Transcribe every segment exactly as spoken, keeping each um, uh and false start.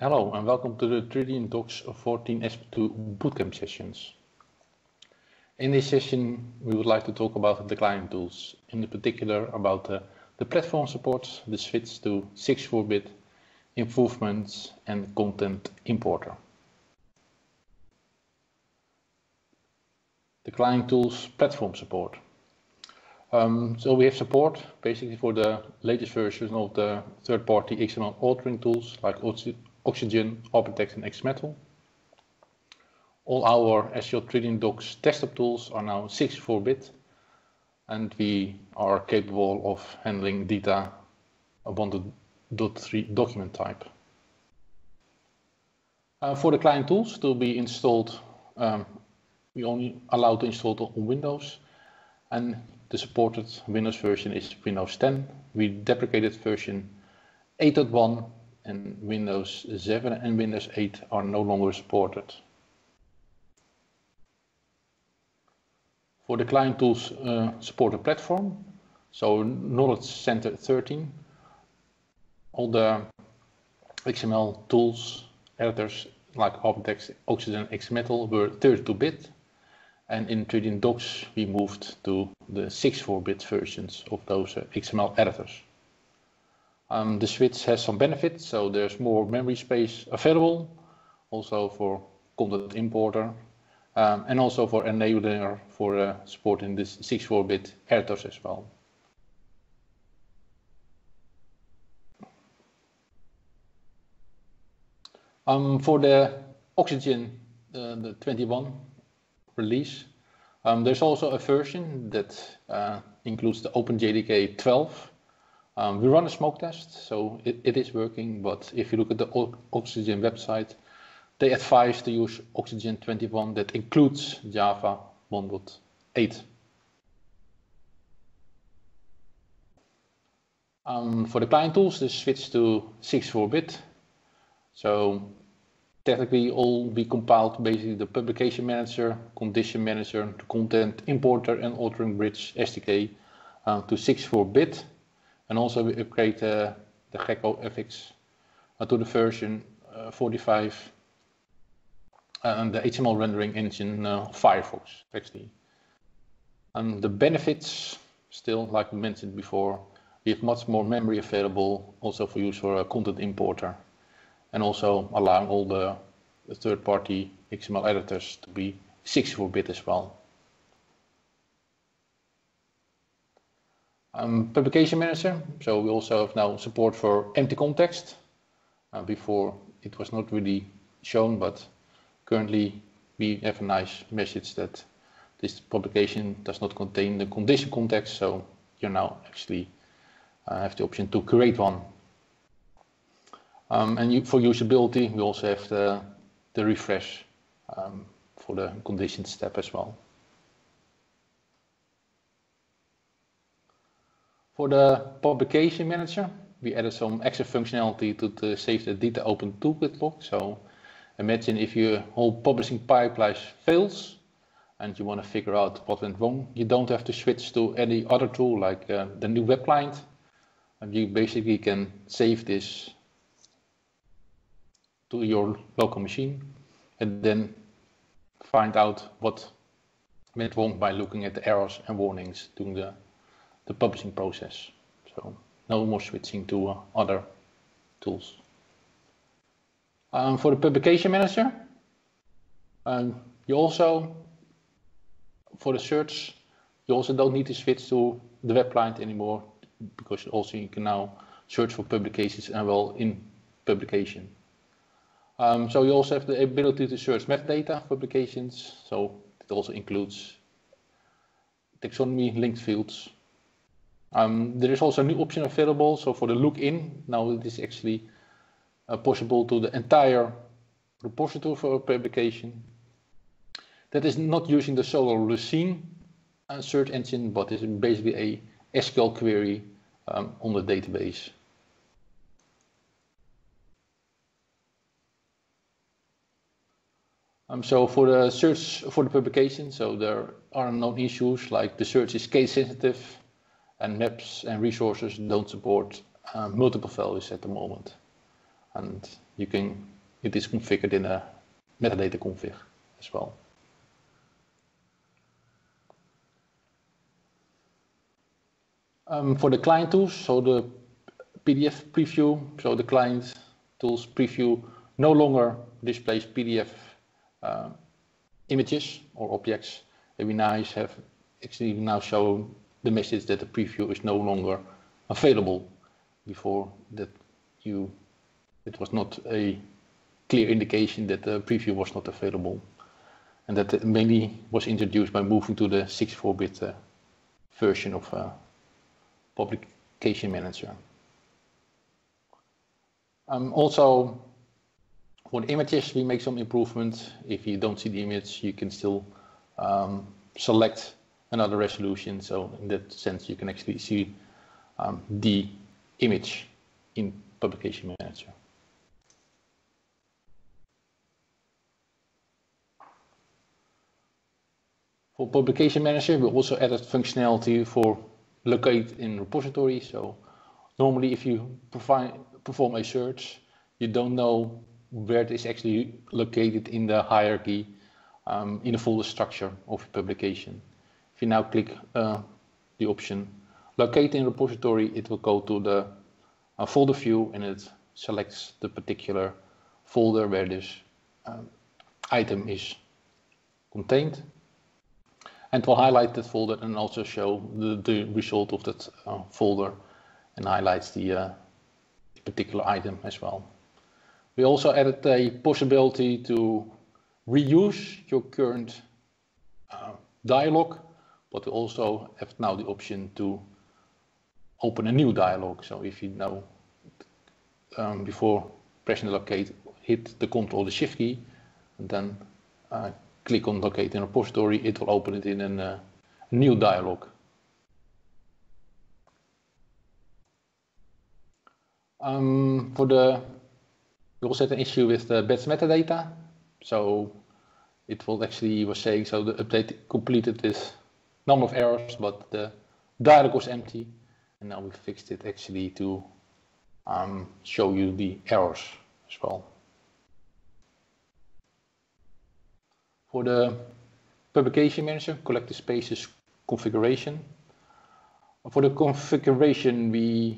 Hello and welcome to the Tritium Docs fourteen S P two bootcamp sessions. In this session we would like to talk about the client tools, in particular about uh, the platform support, the switch to sixty-four bit, improvements and content importer. The client tools platform support. Um, so we have support basically for the latest version of the third-party X M L authoring tools like Oxygen, Opentext and XMetal. All our S Q L Tritium Docs desktop tools are now sixty-four bit and we are capable of handling data one point three document type. Uh, for the client tools to be installed, um, we only allow to install it on Windows, and the supported Windows version is Windows ten. We deprecated version eight point one and Windows seven and Windows eight are no longer supported. For the client tools uh, supported platform, so Knowledge Center thirteen, all the X M L tools, editors like Opentext, Oxygen and XMetal were thirty-two bit. And in Tritium Docs we moved to the sixty-four bit versions of those uh, X M L editors. Um, the switch has some benefits, so there's more memory space available, also for content importer, um, and also for enabler for uh, supporting this sixty-four bit editors as well. Um, for the Oxygen, uh, the twenty-one release, um, there's also a version that uh, includes the OpenJDK twelve. Um, we run a smoke test, so it, it is working, but if you look at the o Oxygen website, they advise to use Oxygen twenty-one that includes Java one point eight. Um, for the client tools, they switch to sixty-four bit. So technically all be compiled basically the publication manager, condition manager, the content importer and authoring bridge S D K uh, to sixty-four bit. And also we upgrade uh, the Gecko F X uh, to the version uh, forty-five and the H T M L rendering engine uh, Firefox actually. And the benefits, still like we mentioned before, we have much more memory available also for use for a content importer, and also allowing all the, the third-party X M L editors to be sixty-four bit as well. Um, publication manager, so we also have now support for empty context. Uh, before it was not really shown, but currently we have a nice message that this publication does not contain the condition context, so you now actually uh, have the option to create one. Um, and you, for usability, we also have the, the refresh um, for the conditions step as well. For the publication manager, we added some extra functionality to, to save the data open toolkit log. So imagine if your whole publishing pipeline fails and you want to figure out what went wrong, you don't have to switch to any other tool like uh, the new web client. And you basically can save this to your local machine and then find out what went wrong by looking at the errors and warnings during the, the publishing process. So no more switching to uh, other tools. Um, for the publication manager, um, you also, for the search, you also don't need to switch to the web client anymore, because also you can now search for publications and well in publication. Um, so you also have the ability to search metadata for publications, so it also includes taxonomy linked fields. Um, there is also a new option available, so for the lookin, now it is actually uh, possible to the entire repository for a publication. That is not using the Solr Lucene uh, search engine, but is basically a S Q L query um, on the database. Um, so for the search for the publication, so there are no issues like the search is case sensitive and maps and resources don't support uh, multiple values at the moment. And you can it is configured in a metadata config as well. Um, for the client tools, so the P D F preview, so the client tools preview no longer displays P D F uh, images or objects. And we now have actually now show the message that the preview is no longer available. Before that, you it was not a clear indication that the preview was not available, and that mainly was introduced by moving to the sixty-four bit uh, version of uh, Publication Manager. Um, also, for the images, we make some improvements. If you don't see the image, you can still um, select another resolution. So in that sense, you can actually see um, the image in Publication Manager. For Publication Manager, we also added functionality for locate in repository. So normally if you provide, perform a search, you don't know where it is actually located in the hierarchy, um, in the folder structure of your publication. If you now click uh, the option locate in repository, it will go to the uh, folder view and it selects the particular folder where this uh, item is contained. And will highlight that folder and also show the, the result of that uh, folder and highlights the uh, particular item as well. We also added a possibility to reuse your current uh, dialog, but we also have now the option to open a new dialog. So if you know um, before pressing the locate, hit the Control or the Shift key, and then uh, click on locate in repository, it will open it in a uh, new dialog. Um, for the, we also had an issue with the batch metadata. So it will actually was saying, so the update completed with number of errors, but the dialog was empty. And now we fixed it actually to um, show you the errors as well. For the Publication Manager, collected spaces configuration. For the configuration, we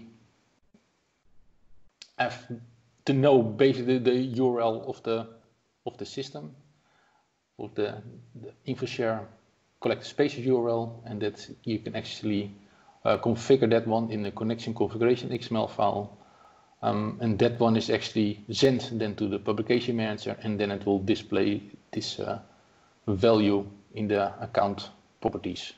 have to know basically the U R L of the of the system, of the, the InfoShare collected spaces U R L, and that you can actually uh, configure that one in the connection configuration X M L file. Um, and that one is actually sent then to the Publication Manager, and then it will display this uh, value in the account properties.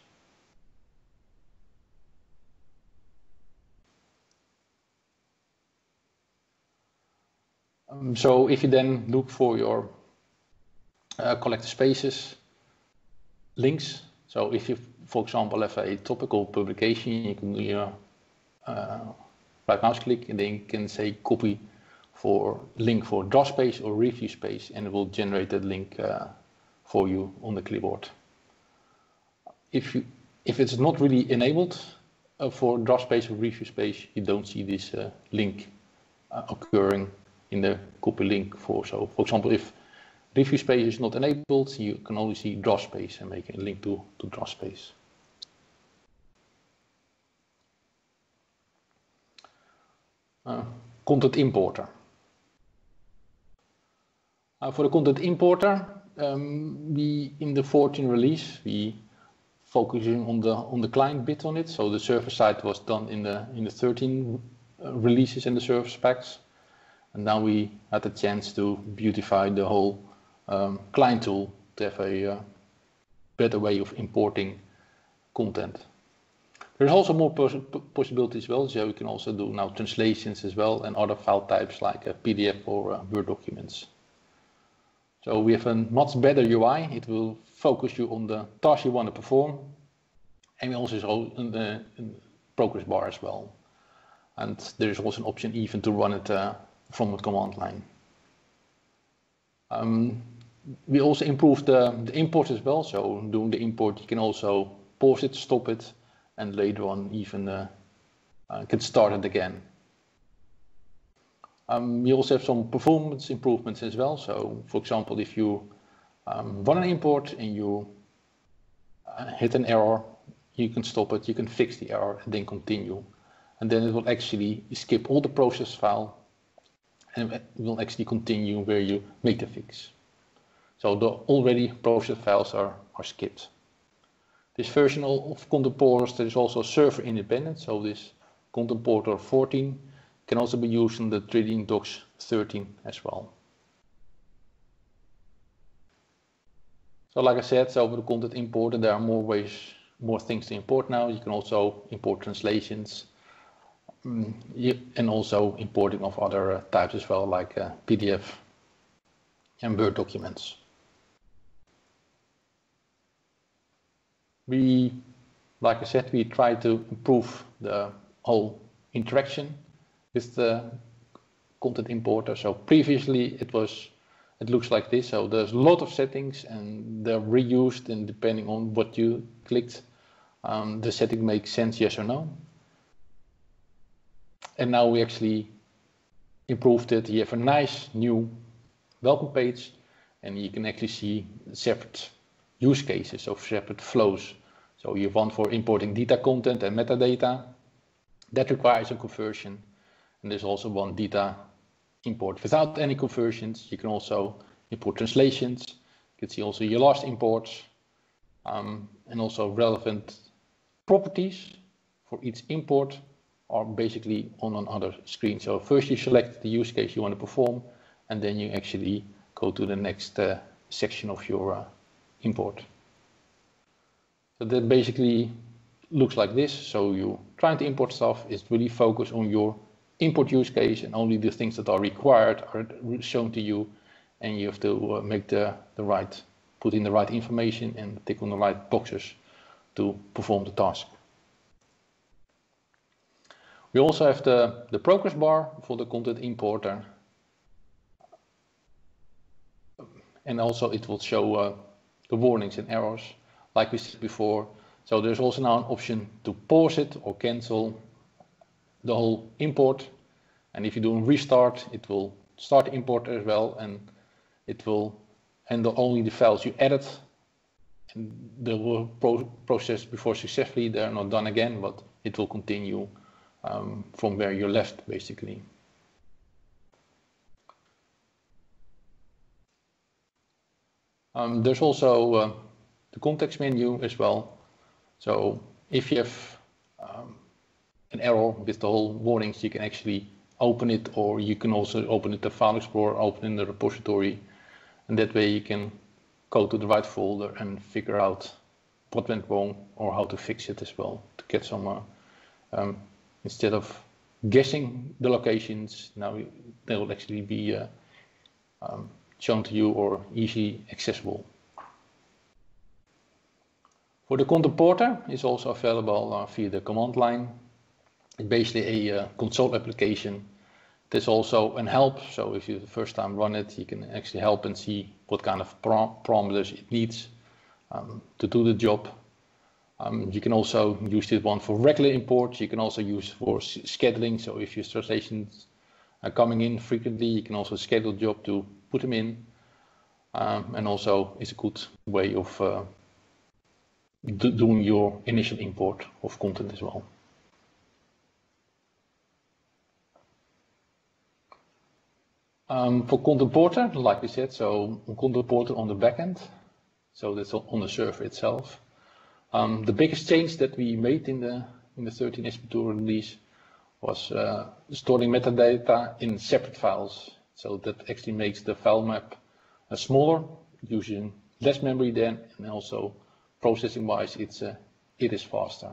Um, so if you then look for your uh, collected spaces links, so if you, for example, have a topical publication, you can do your uh, right mouse click and then you can say copy for link for draw space or review space, and it will generate that link uh, for you on the clipboard. If you if it's not really enabled uh, for draw space or review space, you don't see this uh, link uh, occurring in the copy link for. So, for example, if review space is not enabled, you can only see draw space and make a link to to draw space. Uh, content importer. Uh, for the content importer, um, we in the fourteen release we focusing on the on the client bit on it. So the server side was done in the in the thirteen uh, releases and the server specs, and now we had the chance to beautify the whole um, client tool to have a uh, better way of importing content. There's also more pos possibilities as well, so we can also do now translations as well and other file types like a P D F or uh, Word documents. So we have a much better U I. It will focus you on the task you want to perform, and we also show in the, in the progress bar as well. And there is also an option even to run it uh, from the command line. Um, we also improved the, the import as well. So doing the import, you can also pause it, stop it, and later on even uh, uh, can start it again. Um, we also have some performance improvements as well. So, for example, if you um, run an import and you uh, hit an error, you can stop it, you can fix the error, and then continue. And then it will actually skip all the process file, and it will actually continue where you make the fix. So the already processed files are, are skipped. This version of Content Porters, there is also server independent. So this Content Porter fourteen can also be used in the Tridion Docs thirteen as well. So like I said, so with the content importer, there are more ways, more things to import now. You can also import translations, um, you, and also importing of other uh, types as well, like uh, P D F and Word documents. We, like I said, we try to improve the whole interaction with the content importer. So previously it was, it looks like this. So there's a lot of settings and they're reused, and depending on what you clicked, um, the setting makes sense, yes or no. And now we actually improved it. You have a nice new welcome page, and you can actually see separate use cases of separate flows. So you have one for importing data content and metadata. That requires a conversion. And there's also one data import without any conversions. You can also import translations. You can see also your last imports, um, and also relevant properties for each import are basically on another screen. So first you select the use case you want to perform, and then you actually go to the next uh, section of your uh, import. So that basically looks like this. So you trying to import stuff is really focused on your import use case, and only the things that are required are shown to you, and you have to uh, make the, the right, put in the right information and tick on the right boxes to perform the task. We also have the, the progress bar for the content importer, and also it will show uh, the warnings and errors like we said before. So there's also now an option to pause it or cancel the whole import, and if you do a restart, it will start the import as well, and it will handle only the files you added, and they were pro processed before successfully. They're not done again, but it will continue um, from where you left basically. Um, there's also uh, the context menu as well. So if you have um, an error with the whole warnings, you can actually open it, or you can also open it the File Explorer, open in the repository, and that way you can go to the right folder and figure out what went wrong or how to fix it as well, to get some, uh, um, instead of guessing the locations, now they will actually be uh, um, shown to you or easily accessible. For the content porter, it's also available uh, via the command line. It's basically a uh, console application. There's also an help, so if you the first time run it, you can actually help and see what kind of parameters it needs um, to do the job. Um, you can also use this one for regular imports. You can also use for scheduling. So if your translations are coming in frequently, you can also schedule the job to put them in. Um, and also it's a good way of uh, do doing your initial import of content as well. Um, for Content Porter, like we said, so Content Porter on the backend, so that's on the server itself. Um, the biggest change that we made in the in the thirteen S P two release was uh, storing metadata in separate files. So that actually makes the file map uh, smaller, using less memory then, and also processing-wise, it's uh, it is faster.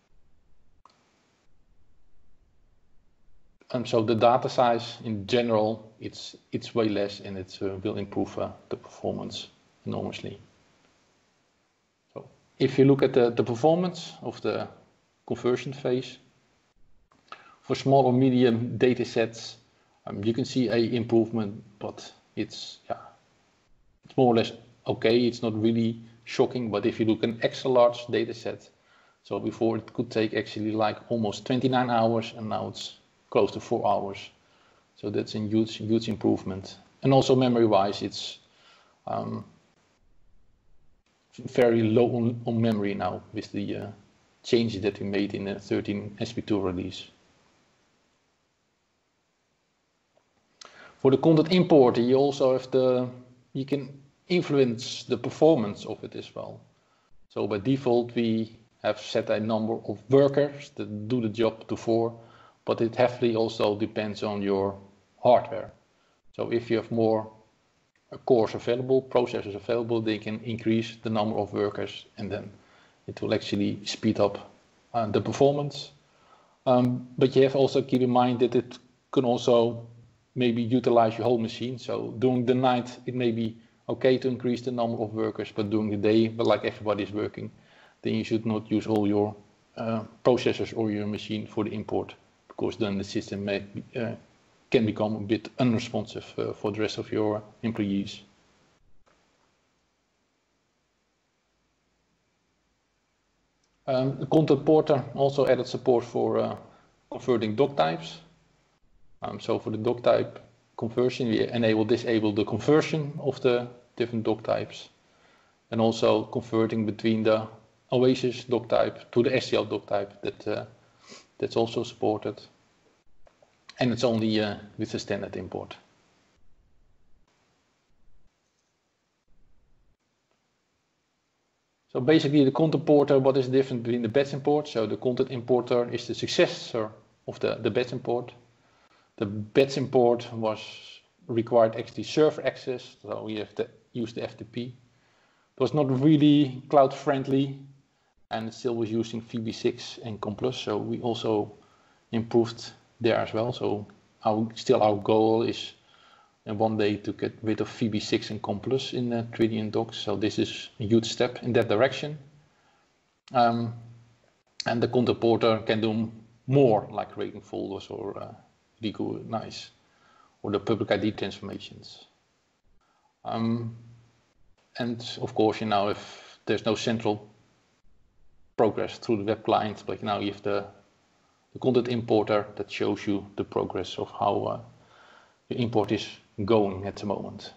And so the data size in general, it's it's way less, and it uh, will improve uh, the performance enormously. So if you look at the, the performance of the conversion phase, for small or medium data sets, um, you can see a improvement, but it's yeah, it's more or less okay. It's not really shocking, but if you look at an extra large data set, so before it could take actually like almost twenty-nine hours, and now it's close to four hours So that's a huge, huge improvement. And also memory-wise, it's um, very low on, on memory now with the uh, changes that we made in the thirteen S P two release. For the content importer, you also have the, you can influence the performance of it as well. So by default, we have set a number of workers that do the job to four, but it heavily also depends on your hardware. So if you have more cores available, processors available, they can increase the number of workers, and then it will actually speed up uh, the performance. Um, but you have also keep in mind that it can also maybe utilize your whole machine. So during the night, it may be okay to increase the number of workers, but during the day, but like everybody is working, then you should not use all your uh, processors or your machine for the import, because then the system may be, uh, can become a bit unresponsive uh, for the rest of your employees. Um, the Content Porter also added support for uh, converting doc types. Um, so for the doc type conversion, we enable disable the conversion of the different doc types, and also converting between the Oasis doc type to the S T L doc type. That uh, that's also supported, and it's only uh, with the standard import. So basically, the Content Porter, what is different between the batch import? So the Content Importer is the successor of the, the batch import. The batch import was required actually server access, so we have to use the F T P. It was not really cloud friendly, and it still was using V B six and COM+, so we also improved there as well. So our, still our goal is and one day to get rid of V B six and COM+ in uh, Tridion docs. So this is a huge step in that direction. Um, and the Content Porter can do more, like rating folders or uh, recognize or the public I D transformations. Um, and of course, you know, if there's no central progress through the web client, but now you have the, the Content Importer that shows you the progress of how uh, the import is going at the moment.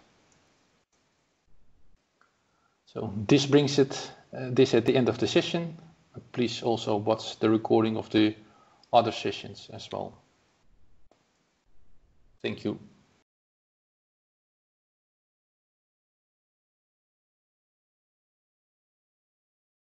So this brings it uh, this at the end of the session. Please also watch the recording of the other sessions as well. Thank you.